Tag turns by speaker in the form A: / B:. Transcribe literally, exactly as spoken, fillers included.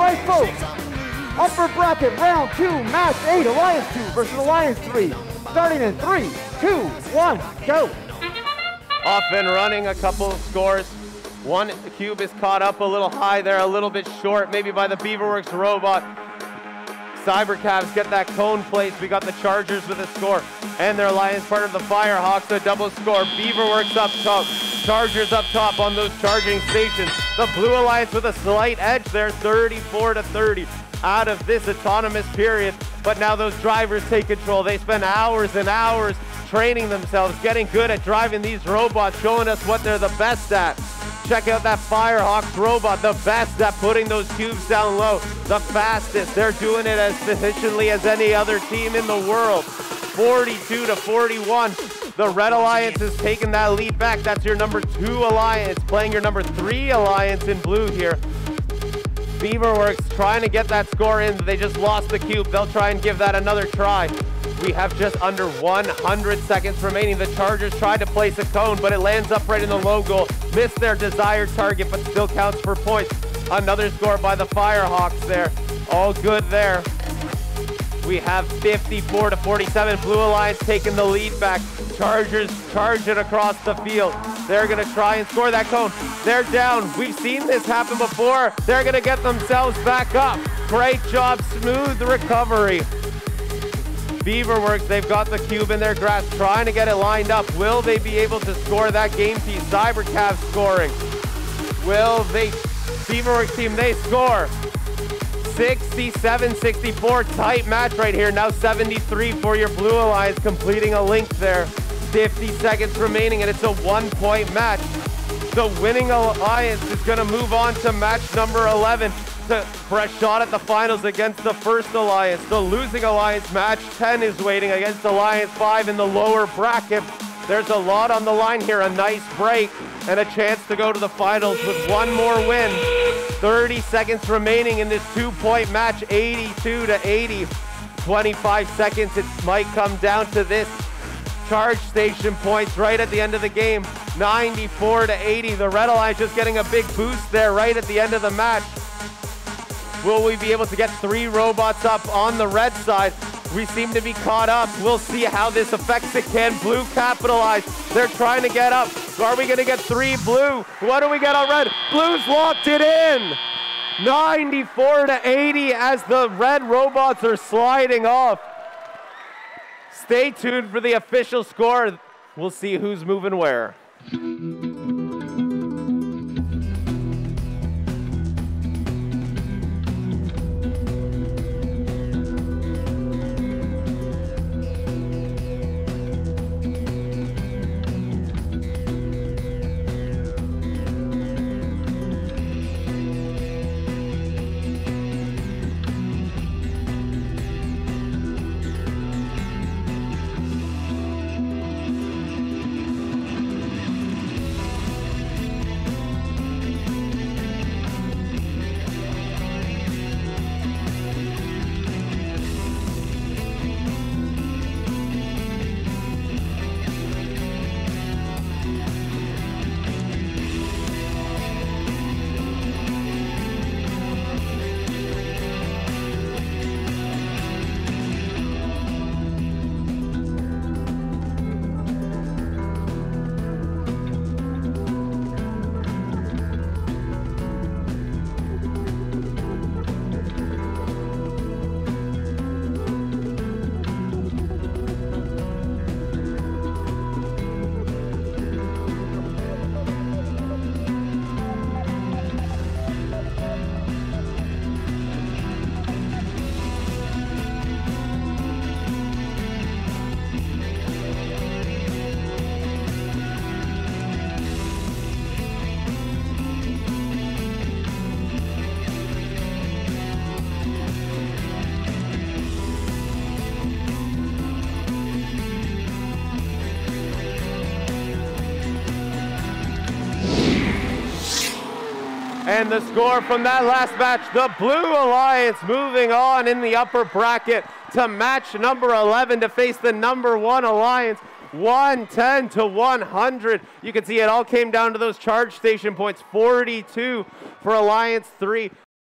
A: right, folks. Upper bracket round two, match eight, Alliance two versus Alliance three. Starting in three, two, one, go.
B: Off and running, a couple of scores. One cube is caught up a little high there, a little bit short, maybe by the Beaverworks robot. Cybercavs get that cone placed. We got the Chargers with a score, and their Alliance partner, the Firehawks, a double score. Beaverworks up top, Chargers up top on those charging stations. The Blue Alliance with a slight edge there, thirty-four to thirty. Out of this autonomous period, but now those drivers take control. They spend hours and hours training themselves, getting good at driving these robots, showing us what they're the best at. Check out that Firehawks robot, the best at putting those cubes down low, the fastest. They're doing it as efficiently as any other team in the world. forty-two to forty-one. The Red Alliance is taking that lead back. That's your number two Alliance, playing your number three Alliance in blue here. Beaverworks trying to get that score in. They just lost the cube. They'll try and give that another try. We have just under one hundred seconds remaining. The Chargers tried to place a cone, but it lands up right in the low goal. Missed their desired target, but still counts for points. Another score by the Firehawks there. All good there. We have fifty-four to forty-seven. Blue Alliance taking the lead back. Chargers charge it across the field. They're gonna try and score that cone. They're down. We've seen this happen before. They're gonna get themselves back up. Great job, smooth recovery. Beaverworks, they've got the cube in their grasp, trying to get it lined up. Will they be able to score that game piece? Cybercavs scoring. Will they? Beaverworks team, they score. sixty-seven sixty-four, tight match right here. Now seventy-three for your Blue Alliance, completing a link there. fifty seconds remaining, and it's a one-point match. The winning Alliance is going to move on to match number eleven to, for a shot at the finals against the first Alliance. The losing Alliance, match ten, is waiting against Alliance five in the lower bracket. There's a lot on the line here, a nice break, and a chance to go to the finals with one more win. thirty seconds remaining in this two-point match, eighty-two to eighty. twenty-five seconds, it might come down to this. Charge station points right at the end of the game, ninety-four to eighty. The Red Alliance just getting a big boost there right at the end of the match. Will we be able to get three robots up on the red side? We seem to be caught up. We'll see how this affects it. Can Blue capitalize? They're trying to get up. Are we gonna get three Blue? What do we get on red? Blue's locked it in. ninety-four to eighty as the red robots are sliding off. Stay tuned for the official score. We'll see who's moving where. And the score from that last match, the Blue Alliance moving on in the upper bracket to match number eleven to face the number one Alliance, one ten to one hundred. You can see it all came down to those charge station points, forty-two for Alliance three,